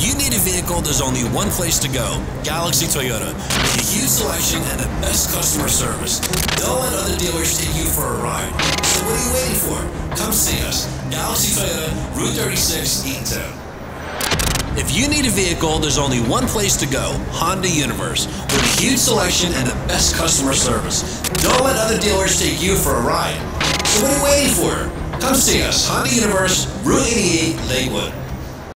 you need a vehicle, there's only one place to go, Galaxy Toyota. With a huge selection and the best customer service. Don't let other dealers take you for a ride. So what are you waiting for? Come see us. Galaxy Toyota, Route 36, Eatontown. If you need a vehicle, there's only one place to go, Honda Universe. With a huge selection and the best customer service. Don't let other dealers take you for a ride. So what are you waiting for? Come see us. Honda Universe, Route 88, Lakewood.